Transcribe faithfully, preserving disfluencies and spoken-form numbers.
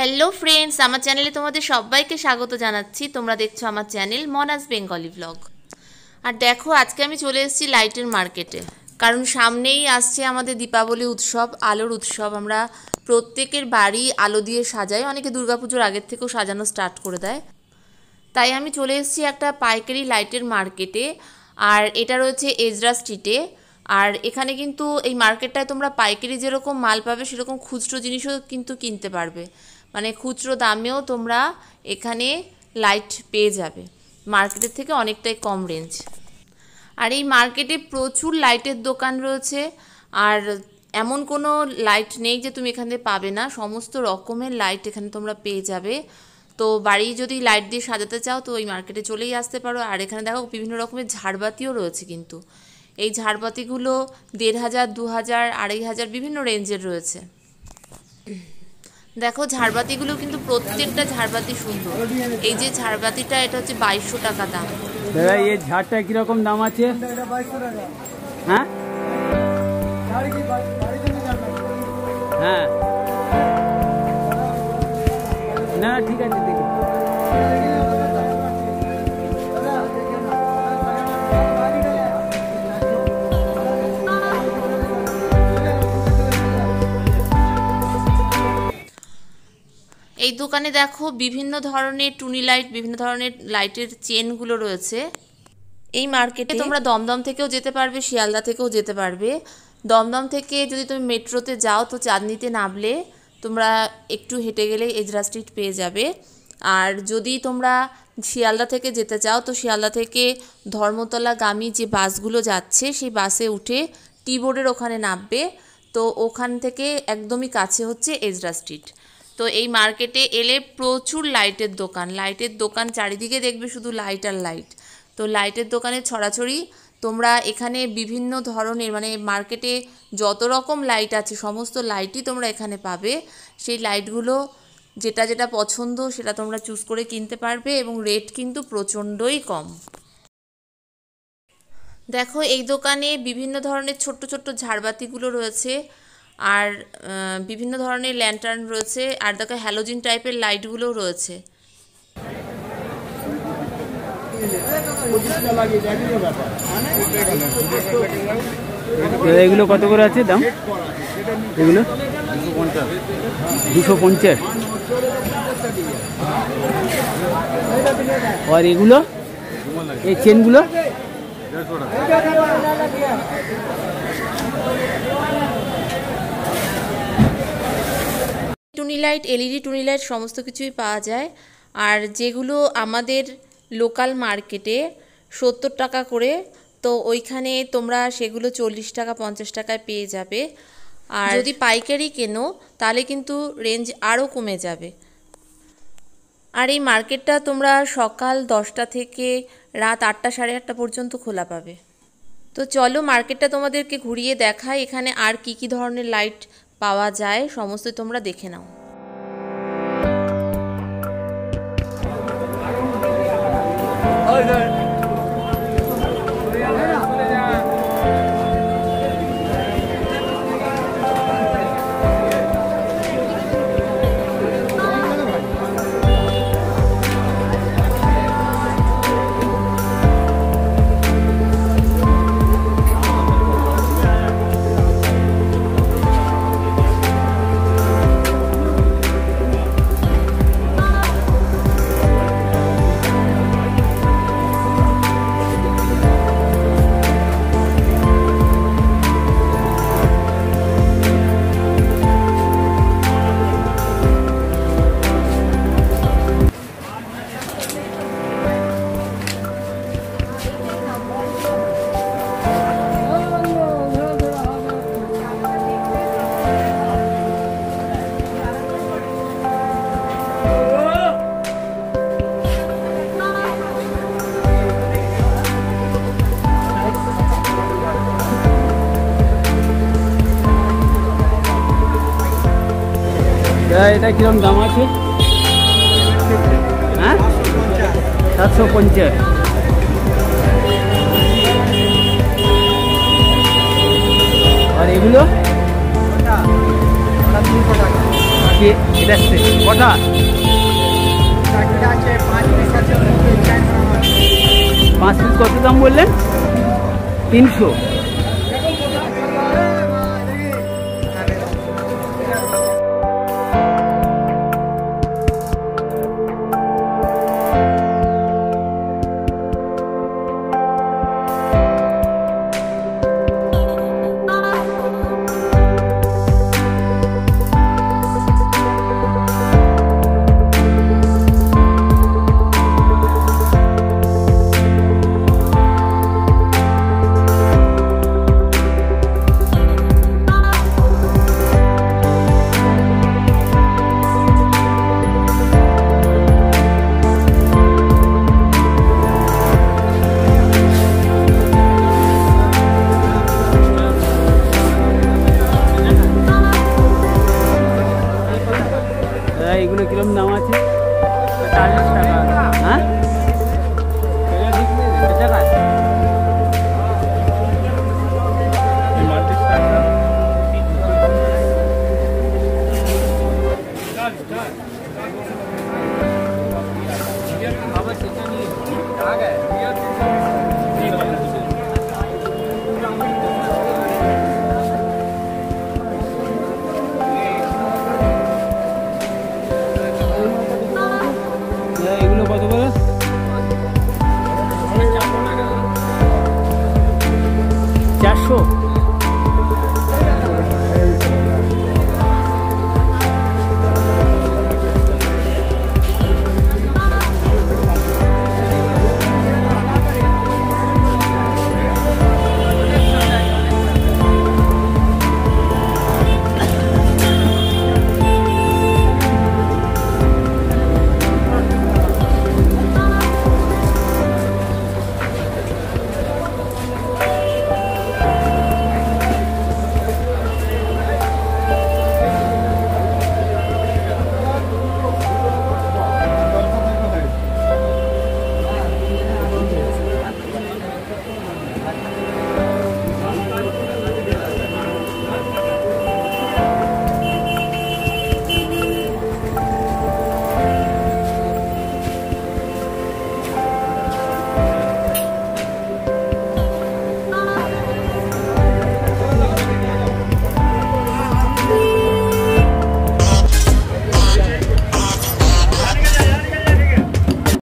Hello friends, আমার চ্যানেলে তোমাদের সবাইকে স্বাগত জানাচ্ছি। তোমরা দেখছো আমার চ্যানেল মনাস বেঙ্গলি ব্লগ। আর দেখো, আজকে আমি চলে এসেছি লাইটের মার্কেটে, কারণ সামনেই আসছে আমাদের দীপাবলি উৎসব, আলোর উৎসব। আমরা প্রত্যেকের বাড়ি আলো দিয়ে সাজাই, অনেকে দুর্গাপুজোর আগের থেকেও সাজানো স্টার্ট করে দেয়। তাই আমি চলে এসেছি একটা পাইকারি লাইটের মার্কেটে, আর এটা রয়েছে এজরা স্ট্রিটে। আর এখানে কিন্তু এই মার্কেটটায় তোমরা পাইকারি যেরকম মাল পাবে সেরকম খুচরো জিনিসও কিন্তু কিনতে পারবে, মানে খুচরো দামেও তোমরা এখানে লাইট পেয়ে যাবে মার্কেটের থেকে অনেকটাই কম রেঞ্জ। আর এই মার্কেটে প্রচুর লাইটের দোকান রয়েছে, আর এমন কোনো লাইট নেই যে তুমি এখানে পাবে না, সমস্ত রকমের লাইট এখানে তোমরা পেয়ে যাবে। তো বাড়ি যদি লাইট দিয়ে সাজাতে চাও তো ওই মার্কেটে চলেই আসতে পারো। আর এখানে দেখো বিভিন্ন রকমের ঝাড়বাতিও রয়েছে, কিন্তু এই ঝাড়বাতিগুলো দেড় হাজার দু হাজার আড়াই হাজার বিভিন্ন রেঞ্জের রয়েছে। দেখো ঝাড়বাতিগুলো কিন্তু প্রত্যেকটা ঝাড়বাতি সুন্দর। এই যে ঝাড়বাতিটা, এটা হচ্ছে বাইশশো টাকা দাম। দাদা এই ঝাড়টা কিরকম দাম আছে? হ্যাঁ হ্যাঁ না ঠিক আছে দেখি। এই দোকানে দেখো বিভিন্ন ধরনের টুনি লাইট, বিভিন্ন ধরনের লাইটের চেনগুলো রয়েছে। এই মার্কেটে তোমরা দমদম থেকেও যেতে পারবে, শিয়ালদা থেকেও যেতে পারবে। দমদম থেকে যদি তুমি মেট্রোতে যাও তো চাঁদনিতে নামলে তোমরা একটু হেঁটে গেলে এজরা স্ট্রিট পেয়ে যাবে। আর যদি তোমরা শিয়ালদা থেকে যেতে চাও তো শিয়ালদা থেকে ধর্মতলাগামী যে বাসগুলো যাচ্ছে সেই বাসে উঠে টি বোর্ডের ওখানে নামবে, তো ওখান থেকে একদমই কাছে হচ্ছে এজরা স্ট্রিট। তো এই মার্কেটে এলে প্রচুর লাইটের দোকান, লাইটের দোকান চারিদিকে দেখবে শুধু লাইট আর লাইট। তো লাইটের দোকানে ছড়াছড়ি। তোমরা এখানে বিভিন্ন ধরনের, মানে মার্কেটে যত রকম লাইট আছে সমস্ত লাইটই তোমরা এখানে পাবে। সেই লাইটগুলো যেটা যেটা পছন্দ সেটা তোমরা চুজ করে কিনতে পারবে, এবং রেট কিন্তু প্রচণ্ডই কম। দেখো এই দোকানে বিভিন্ন ধরনের ছোট্ট ছোট্ট ঝাড়বাতিগুলো রয়েছে, আর বিভিন্ন ধরনের ল্যান্টার্ন রয়েছে, আর দেখো হ্যালোজিন টাইপের লাইটগুলো রয়েছে। এগুলো কত করে আছে দাম? এগুলো দুশো পঞ্চাশ। আর এগুলো এই চেনগুলো টুনি লাইট, এলইডি টুনি লাইট সমস্ত কিছুই পাওয়া যায়। আর যেগুলো আমাদের লোকাল মার্কেটে সত্তর টাকা করে, তো ওইখানে তোমরা সেগুলো চল্লিশ টাকা পঞ্চাশ টাকায় পেয়ে যাবে। আর যদি পাইকারি কেনো তাহলে কিন্তু রেঞ্জ আরও কমে যাবে। আর এই মার্কেটটা তোমরা সকাল দশটা থেকে রাত আটটা সাড়ে আটটা পর্যন্ত খোলা পাবে। তো চলো মার্কেটটা তোমাদেরকে ঘুরিয়ে দেখাই, এখানে আর কি কি ধরনের লাইট পাওয়া যায় সমস্ত তোমরা দেখে নাও। এটা কিরকম দাম আছে? হ্যাঁ সাতশো পঞ্চাশ। আর এগুলো তিনশো টাকা। আছে, এটা কটা? পাঁচ পিস কত দাম বললেন? তিনশো।